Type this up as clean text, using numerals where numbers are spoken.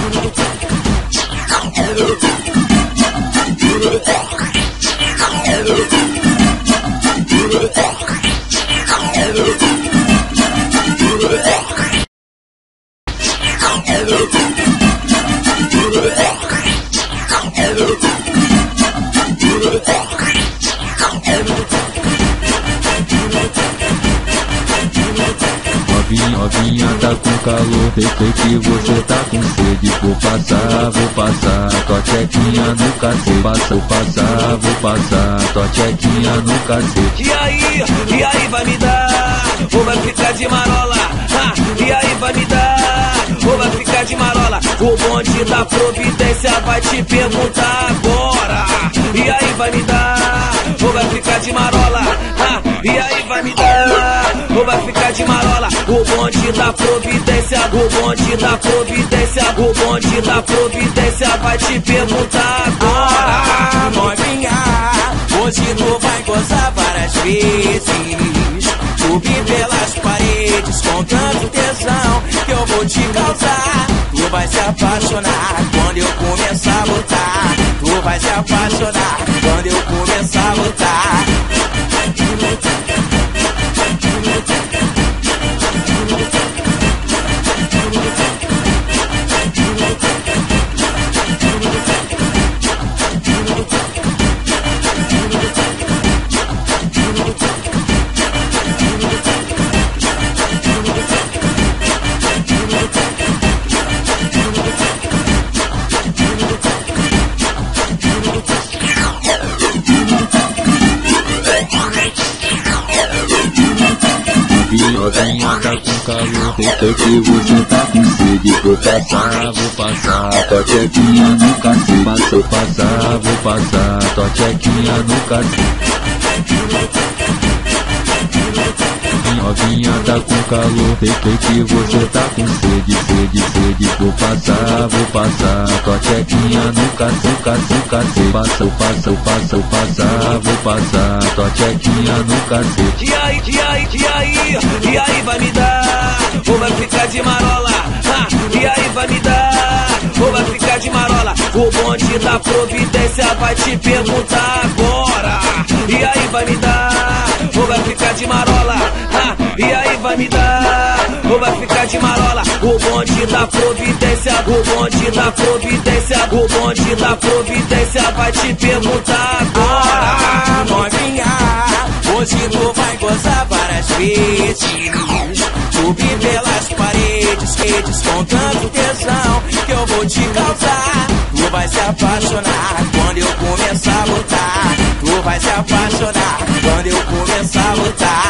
Novinha tá com calor, sei que você tá com sede. Vou passar, tua tchequinha no cacete. Vou passar, tua tchequinha no cacete. E aí vai me dar, ou vai ficar de marola? E aí vai me dar, ou vai ficar de marola? O bonde da providência vai te perguntar agora. E aí vai me dar, ou vai ficar de marola? E aí vai me dar, ou vai ficar de marola? O bonde da providência, o bonde da providência, o bonde da providência vai te perguntar agora. Novinha, hoje tu vai gozar várias vezes. Subir pelas paredes com tanto tesão que eu vou te causar. Tu vai se apaixonar quando eu começar a lutar. Tu vai se apaixonar quando eu começar a lutar. Novinha tá com calor, sei que você tá com sede. Vou passar, tua tchequinha no cacete. Vou passar, tua tchequinha no cacete. Novinha tá com calor, sei que você tá com sede. Vou passar, tua tchequinha no cacete. Vou passar, tua tchequinha no cacete. E aí vai me dar, ou vai ficar de marola? E aí vai me dar, ou vai ficar de marola? O bonde da providência vai te perguntar agora. E aí vai me dar, ou vai ficar de marola? E aí vai me dar, ou vai ficar de marola? O bonde da providência, o bonde da providência, o bonde da providência vai te perguntar agora. Novinha, hoje tu vai gozar várias vezes. Subir pelas paredes com tanto tesão que eu vou te causar. Tu vai se apaixonar quando eu começar a lutar. Tu vai se apaixonar quando eu começar a lutar.